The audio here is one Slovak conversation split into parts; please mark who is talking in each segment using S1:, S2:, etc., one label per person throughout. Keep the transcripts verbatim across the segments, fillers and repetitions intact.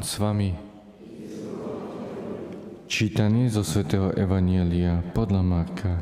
S1: Pán s vami. Čítanie zo svätého Evanjelia podľa Marka.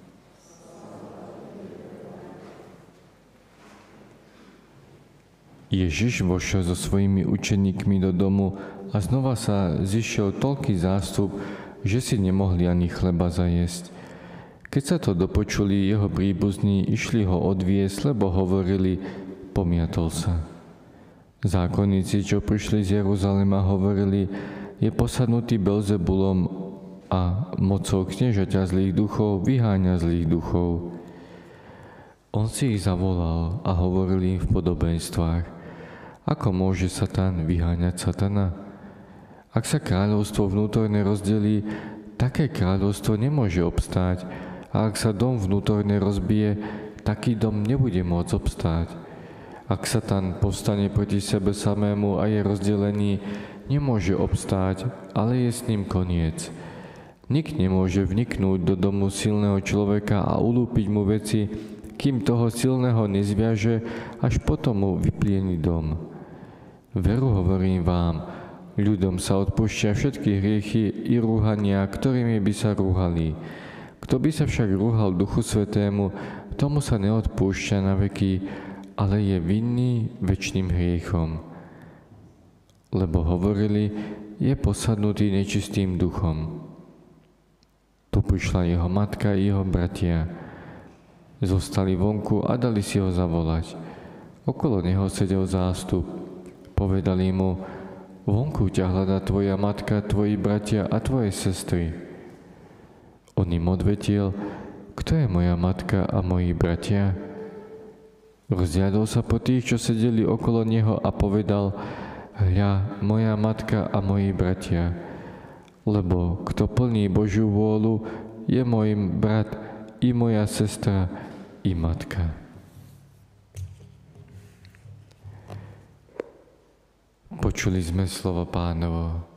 S1: Ježiš vošiel so svojimi učeníkmi do domu a znova sa zišiel toľký zástup, že si nemohli ani chleba zajesť. Keď sa to dopočuli, jeho príbuzní išli ho odviesť, lebo hovorili, pomiatol sa. Zákonníci, čo prišli z Jeruzalema, hovorili, je posadnutý Belzebulom a mocou kniežaťa zlých duchov vyháňa zlých duchov. On si ich zavolal a hovoril im v podobenstvách, ako môže Satan vyháňať Satana? Ak sa kráľovstvo vnútorne rozdelí, také kráľovstvo nemôže obstáť, a ak sa dom vnútorne rozbije, taký dom nebude môcť obstáť. Ak Satan povstane proti sebe samému a je rozdelený, nemôže obstáť, ale je s ním koniec. Nik nemôže vniknúť do domu silného človeka a ulúpiť mu veci, kým toho silného nezviaže, až potom mu vyplieni dom. Veru hovorím vám, ľuďom sa odpúšťa všetky hriechy i rúhania, ktorými by sa rúhali. Kto by sa však rúhal Duchu Svätému, tomu sa neodpúšťa na veky, ale je vinný večným hriechom. Lebo hovorili, je posadnutý nečistým duchom. Tu prišla jeho matka i jeho bratia. Zostali vonku a dali si ho zavolať. Okolo neho sedel zástup. Povedali mu, vonku ťa hľadá tvoja matka, tvoji bratia a tvoje sestry. On im odvetil, kto je moja matka a moji bratia? Rozhľadol sa po tých, čo sedeli okolo neho a povedal, hľa, moja matka a moji bratia. Lebo kto plní Božiu vôľu, je môj brat i moja sestra i matka. Počuli sme slovo Pánovo.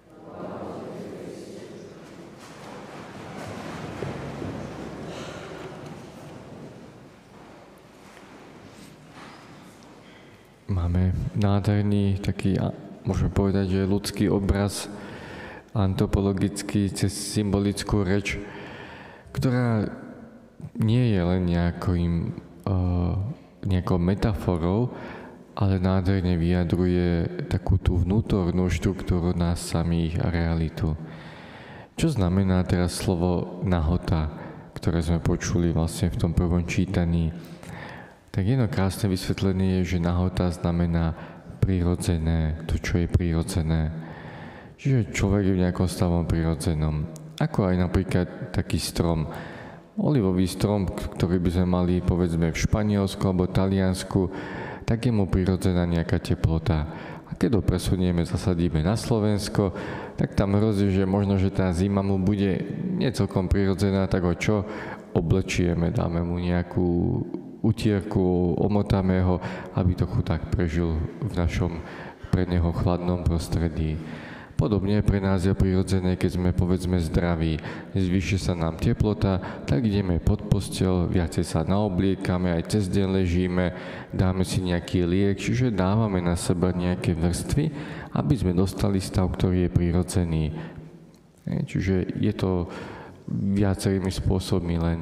S1: Máme nádherný taký, môžeme povedať, že ľudský obraz, antropologický cez symbolickú reč, ktorá nie je len nejakým, uh, nejakou metaforou, ale nádherne vyjadruje takú tú vnútornú štruktúru nás samých a realitu. Čo znamená teraz slovo nahota, ktoré sme počuli vlastne v tom prvom čítaní? Tak jedno krásne vysvetlenie je, že nahota znamená prirodzené, to, čo je prirodzené. Čiže človek je v nejakom stavom prirodzenom. Ako aj napríklad taký strom. Olivový strom, ktorý by sme mali, povedzme, v Španielsku alebo Taliansku, tak je mu prirodzená nejaká teplota. A keď ho presunieme, zasadíme na Slovensko, tak tam hrozí, že možno, že tá zima mu bude necelkom prirodzená, tak ho čo? Oblečieme, dáme mu nejakú utierku, omotáme ho, aby trochu tak prežil v našom pre neho chladnom prostredí. Podobne pre nás je prirodzené, keď sme povedzme zdraví, zvýši sa nám teplota, tak ideme pod posteľ, viacej sa naobliekame, aj cez deň ležíme, dáme si nejaký liek, čiže dávame na seba nejaké vrstvy, aby sme dostali stav, ktorý je prirodzený. Čiže je to viacerými spôsobmi len.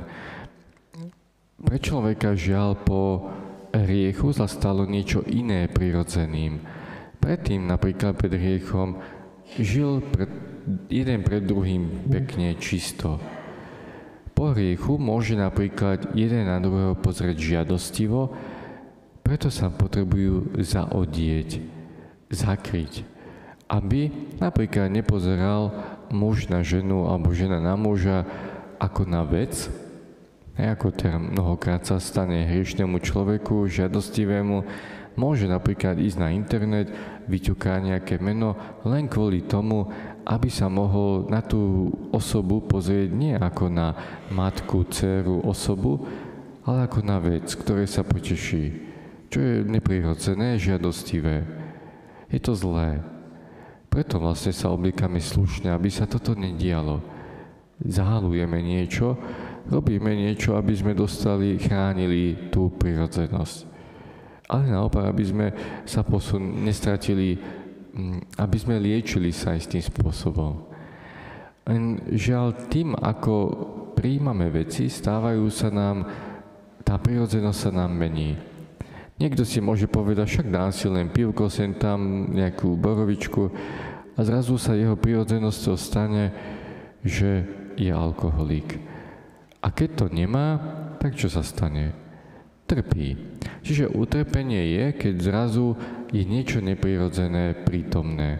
S1: Pre človeka žiaľ po hriechu zastalo niečo iné prirodzeným. Predtým napríklad pred hriechom žil pred, jeden pred druhým pekne čisto. Po hriechu môže napríklad jeden na druhého pozrieť žiadostivo, preto sa potrebujú zaodieť, zakryť, aby napríklad nepozeral muž na ženu alebo žena na muža ako na vec, ako teda mnohokrát sa stane hriešnému človeku, žiadostivému, môže napríklad ísť na internet, vyťuká nejaké meno len kvôli tomu, aby sa mohol na tú osobu pozrieť nie ako na matku, dceru, osobu, ale ako na vec, ktorej sa poteší, čo je neprirodzené, žiadostivé. Je to zlé. Preto vlastne sa obliekame slušne, aby sa toto nedialo. Zahalujeme niečo, robíme niečo, aby sme dostali, chránili tú prirodzenosť. Ale naopak, aby sme sa posun, nestratili aby sme liečili sa aj s tým spôsobom. Len žiaľ, tým, ako prijímame veci, stávajú sa nám, tá prirodzenosť sa nám mení. Niekto si môže povedať, však dám si len pivko, sem tam nejakú borovičku a zrazu sa jeho prirodzenosťou stane, že je alkoholík. A keď to nemá, tak čo sa stane? Trpí. Čiže utrpenie je, keď zrazu je niečo neprirodzené prítomné.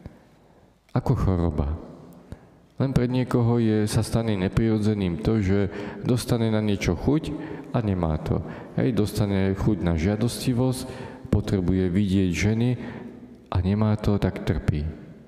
S1: Ako choroba. Len pre niekoho je, sa stane neprirodzeným to, že dostane na niečo chuť a nemá to. Hej, dostane chuť na žiadostivosť, potrebuje vidieť ženy a nemá to, tak trpí.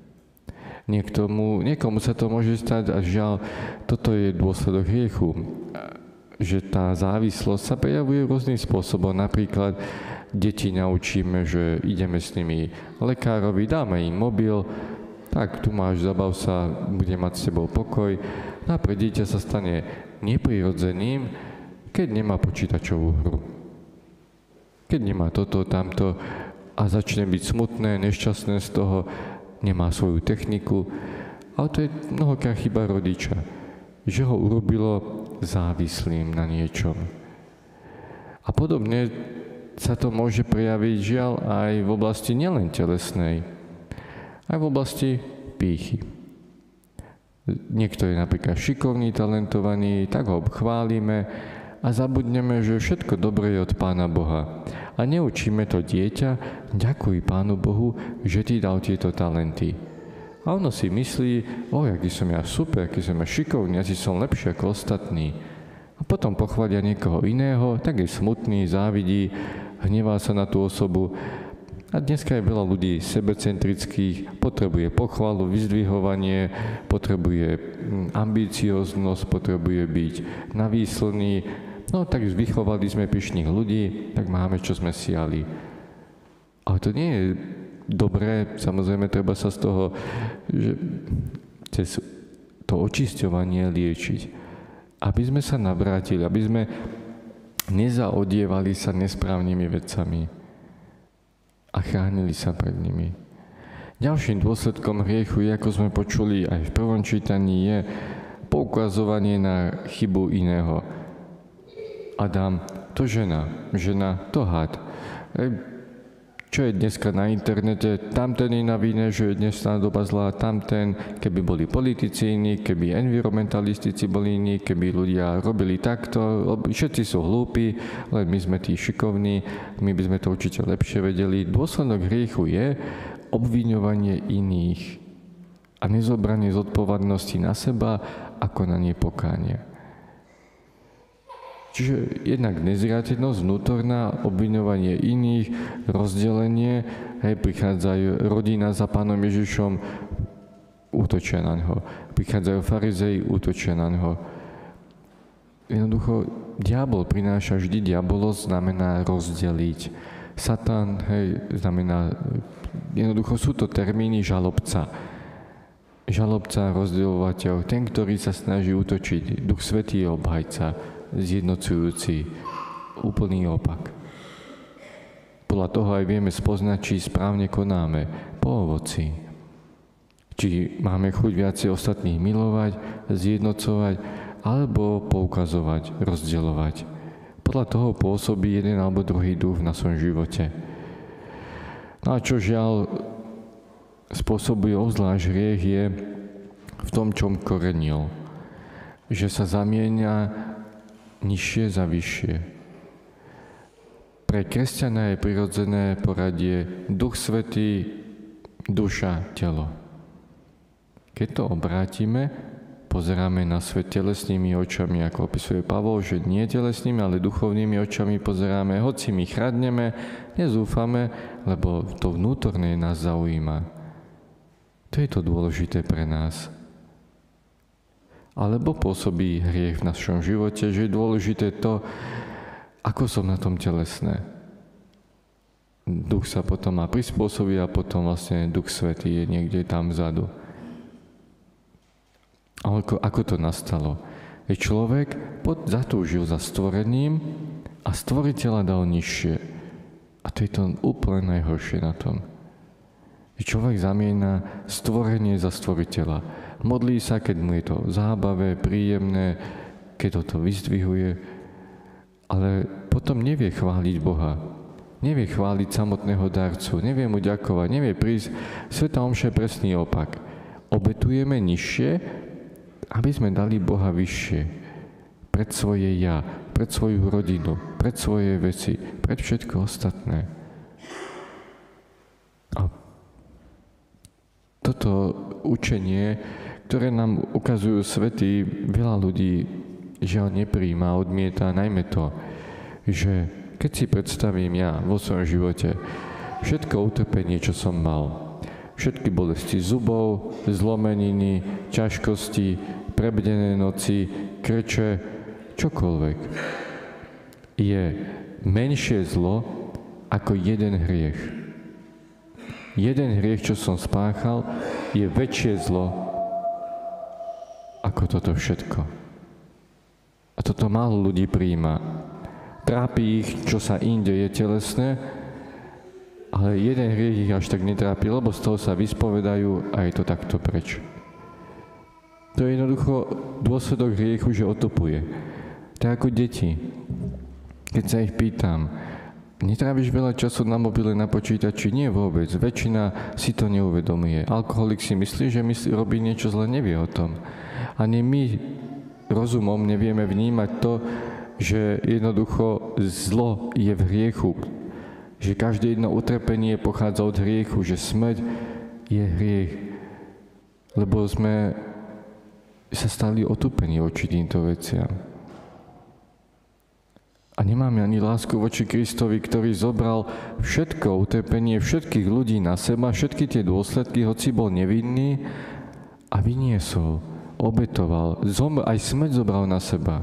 S1: Niektomu, niekomu sa to môže stať a žiaľ, toto je dôsledok hriechu. Že tá závislosť sa prejavuje rôznym spôsobom. Napríklad deti naučíme, že ideme s nimi lekárovi, dáme im mobil, tak tu máš, zabav sa, bude mať s tebou pokoj. No a pre dieťa sa stane neprirodzeným, keď nemá počítačovú hru. Keď nemá toto, tamto a začne byť smutné, nešťastné z toho, nemá svoju techniku. Ale to je mnohokrát chyba rodiča, že ho urobilo závislým na niečom. A podobne sa to môže prejaviť žiaľ aj v oblasti nielen telesnej, aj v oblasti pýchy. Niekto je napríklad šikovný, talentovaný, tak ho chválime a zabudneme, že všetko dobré je od Pána Boha. A neučíme to dieťa, ďakuj Pánu Bohu, že ti dal tieto talenty. A ono si myslí, o, aký som ja super, aký som ja šikovný, asi som lepší ako ostatní. A potom pochvália niekoho iného, tak je smutný, závidí, hnevá sa na tú osobu. A dneska je veľa ľudí sebecentrických, potrebuje pochvalu, vyzdvihovanie, potrebuje ambicioznosť, potrebuje byť navýslný. No tak vychovali sme pyšných ľudí, tak máme, čo sme siali. Ale to nie je dobré, samozrejme treba sa z toho, že cez to očisťovanie liečiť. Aby sme sa navrátili, aby sme nezaodievali sa nesprávnymi vecami a chránili sa pred nimi. Ďalším dôsledkom hriechu je, ako sme počuli aj v prvom čítaní, je poukazovanie na chybu iného. Adam, to žena, žena, to had. Čo je dneska na internete, tamten je na vine, že je dnesná doba zlá, tamten, keby boli politici iní, keby environmentalistici boli iní, keby ľudia robili takto, všetci sú hlúpi, len my sme tí šikovní, my by sme to určite lepšie vedeli. Dôsledok hriechu je obviňovanie iných a nezobranie zodpovednosti na seba ako na nepokánie. Čiže jednak nezriateľnosť vnútorná, obviňovanie iných, rozdelenie, hej, prichádzajú rodina za Pánom Ježišom, útočia na ňo. Prichádzajú farizei, útočia na ňo. Jednoducho, diabol prináša vždy, diabolos znamená rozdeliť. Satan, hej, znamená, jednoducho sú to termíny žalobca. Žalobca, rozdeľovateľ, ten, ktorý sa snaží útočiť. Duch Svätý je obhajca, zjednocujúci, úplný opak. Podľa toho aj vieme spoznať, či správne konáme, po ovoci. Či máme chuť viacej ostatných milovať, zjednocovať, alebo poukazovať, rozdeľovať. Podľa toho pôsobí jeden alebo druhý duch v našom živote. No a čo žiaľ spôsobuje obzvlášť hriech je v tom, čom korenil. Že sa zamieňa nižšie za vyššie. Pre kresťana je prirodzené poradie Duch Svätý, duša, telo. Keď to obrátime, pozeráme na svet telesnými očami, ako opisuje Pavol, že nie telesnými, ale duchovnými očami pozeráme, hoci my chradneme, nezúfame, lebo to vnútorné nás zaujíma. To je to dôležité pre nás. Alebo pôsobí hriech v našom živote, že je dôležité to, ako som na tom telesné. Duch sa potom má prispôsobiť a potom vlastne Duch Svätý je niekde tam vzadu. Ale ako, ako to nastalo? Veď človek pod, zatúžil za stvorením a stvoriteľa dal nižšie. A to je to úplne najhoršie na tom. Človek zamieňa stvorenie za stvoriteľa. Modlí sa, keď mu je to zábavé, príjemné, keď ho to vyzdvihuje, ale potom nevie chváliť Boha. Nevie chváliť samotného darcu, nevie mu ďakovať, nevie prísť. Svätá omša je presný opak. Obetujeme nižšie, aby sme dali Boha vyššie. Pred svoje ja, pred svoju rodinu, pred svoje veci, pred všetko ostatné. A toto učenie, ktoré nám ukazujú svätí, veľa ľudí žiaľ nepríjma, odmieta najmä to, že keď si predstavím ja vo svojom živote všetko utrpenie, čo som mal, všetky bolesti zubov, zlomeniny, ťažkosti, prebdené noci, krče, čokoľvek, je menšie zlo ako jeden hriech. Jeden hriech, čo som spáchal, je väčšie zlo ako toto všetko. A toto málo ľudí prijíma. Trápi ich, čo sa im deje telesné, ale jeden hriech ich až tak netrápi, lebo z toho sa vyspovedajú a je to takto preč. To je jednoducho dôsledok hriechu, že otupuje. Tak ako deti. Keď sa ich pýtam, netráviš veľa času na mobile, na počítači? Nie vôbec. Väčšina si to neuvedomuje. Alkoholik si myslí, že myslí, robí niečo zle, nevie o tom. Ani my rozumom nevieme vnímať to, že jednoducho zlo je v hriechu. Že každé jedno utrpenie pochádza od hriechu, že smrť je hriech. Lebo sme sa stali otupení voči týmto veciam. A nemáme ani lásku voči Kristovi, ktorý zobral všetko utrpenie všetkých ľudí na seba, všetky tie dôsledky, hoci bol nevinný, a vyniesol, obetoval, zom, aj smrť zobral na seba.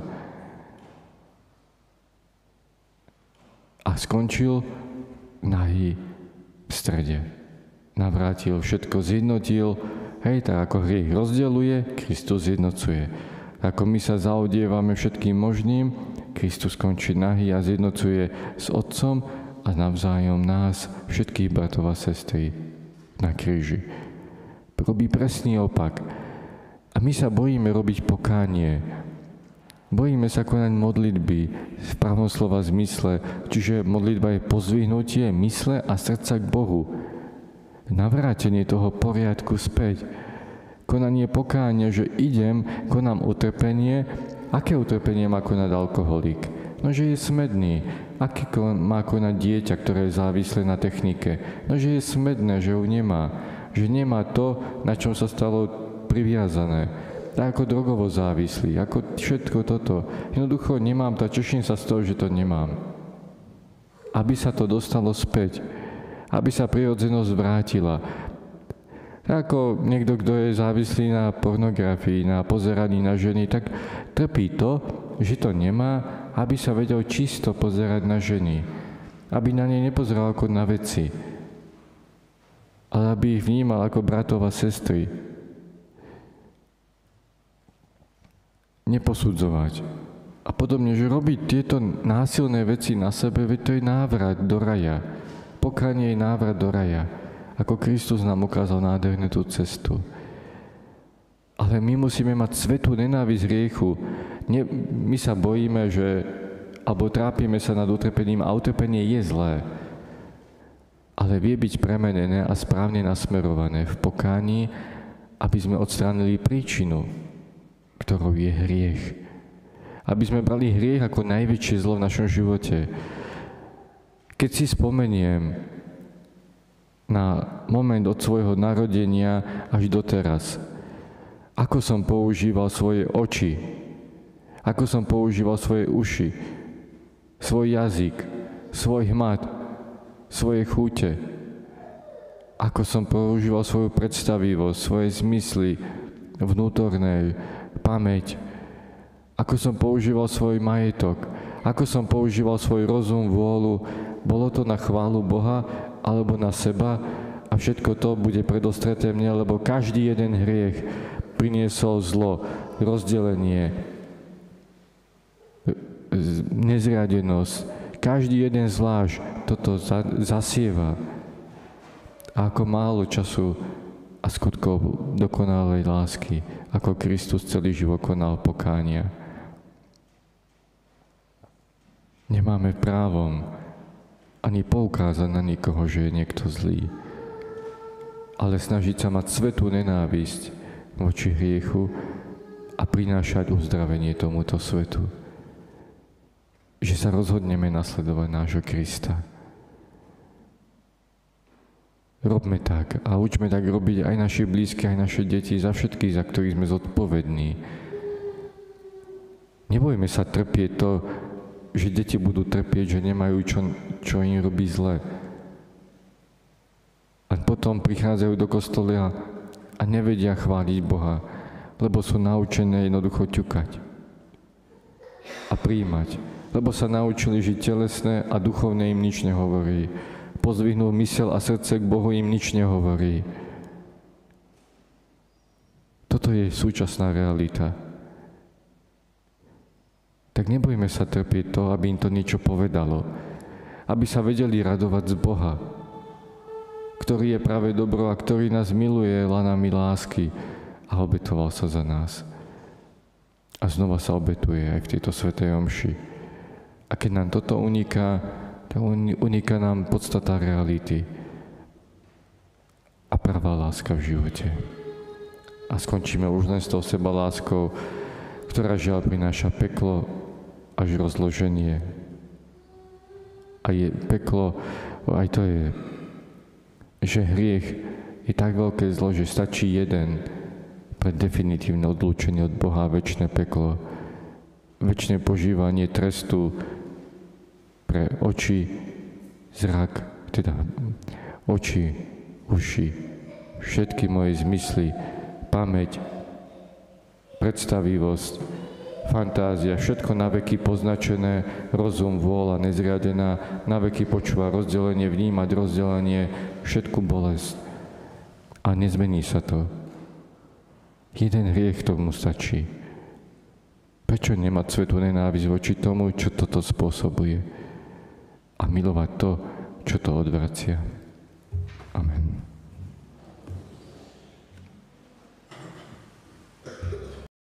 S1: A skončil nahý v strede. Navrátil, všetko zjednotil, hej, tak ako hriech rozdeľuje, Kristus zjednocuje. Ako my sa zaodievame všetkým možným, Kristus končí nahý a zjednocuje s Otcom a navzájom nás, všetkých bratov a sestry, na kríži. Robí presný opak. A my sa bojíme robiť pokánie. Bojíme sa konať modlitby v pravom slova zmysle, čiže modlitba je pozdvihnutie mysle a srdca k Bohu. Navrátenie toho poriadku späť. Konanie pokánia, že idem, konám utrpenie. Aké utrpenie má konať alkoholik? No, že je smedný. Aké má konať dieťa, ktoré je závislé na technike? No, že je smedné, že ju nemá. Že nemá to, na čom sa stalo priviazané. Tak ako drogovo závislý, ako všetko toto. Jednoducho nemám to a teším sa z toho, že to nemám. Aby sa to dostalo späť. Aby sa prirodzenosť vrátila. Tak ako niekto, kto je závislý na pornografii, na pozeraní na ženy, tak trpí to, že to nemá, aby sa vedel čisto pozerať na ženy. Aby na ne nepozeral ako na veci. Ale aby ich vnímal ako bratov a sestry. Neposudzovať. A podobne, že robiť tieto násilné veci na sebe, veď to je návrat do raja. Pokánie je návrat do raja. Ako Kristus nám ukázal nádherne tú cestu. Ale my musíme mať svätú nenávisť hriechu. Nie, my sa bojíme, že, alebo trápime sa nad utrpením a utrpenie je zlé. Ale vie byť premenené a správne nasmerované v pokání, aby sme odstránili príčinu, ktorou je hriech. Aby sme brali hriech ako najväčšie zlo v našom živote. Keď si spomeniem na moment od svojho narodenia až doteraz, ako som používal svoje oči, ako som používal svoje uši, svoj jazyk, svoj hmat, svoje chúte, ako som používal svoju predstavivosť, svoje zmysly vnútorné, pamäť, ako som používal svoj majetok, ako som používal svoj rozum, vôľu, bolo to na chválu Boha alebo na seba a všetko to bude predostreté mne, lebo každý jeden hriech priniesol zlo, rozdelenie, nezriadenosť. Každý jeden zvlášť toto zasieva. A ako málo času a skutkov dokonalej lásky, ako Kristus celý život konal pokánia. Nemáme právom ani poukázať na nikoho, že je niekto zlý, ale snažiť sa mať svätú nenávisť voči hriechu a prinášať uzdravenie tomuto svetu. Že sa rozhodneme nasledovať nášho Krista. Robme tak a učme tak robiť aj naši blízky, aj naše deti, za všetkých, za ktorých sme zodpovední. Nebojme sa trpieť to, že deti budú trpieť, že nemajú čo, čo im robí zle. A potom prichádzajú do kostola a nevedia chváliť Boha, lebo sú naučené jednoducho ťukať a prijímať, lebo sa naučili žiť telesné a duchovne im nič nehovorí. Pozvihnú mysel a srdce k Bohu im nič nehovorí. Toto je súčasná realita. Tak nebojme sa trpieť to, aby im to niečo povedalo. Aby sa vedeli radovať z Boha, ktorý je práve dobro a ktorý nás miluje lanami lásky a obetoval sa za nás. A znova sa obetuje aj v tejto svätej omši. A keď nám toto uniká, tak uniká nám podstata reality a pravá láska v živote. A skončíme už len s tou sebaláskou, ktorá žiaľ prináša peklo až rozloženie. A je peklo, aj to je, že hriech je tak veľké zlo, že stačí jeden pre definitívne odlúčenie od Boha a večné peklo. Večné požívanie trestu pre oči, zrak, teda oči, uši, všetky moje zmysly, pamäť, predstavivosť, fantázia, všetko na veky poznačené, rozum, vôľa nezriadená, na veky počúva rozdelenie, vnímať rozdelenie, všetku bolesť. A nezmení sa to. Jeden hriech tomu stačí. Prečo nemať svätú nenávisť voči tomu, čo toto spôsobuje? A milovať to, čo to odvracia. Amen.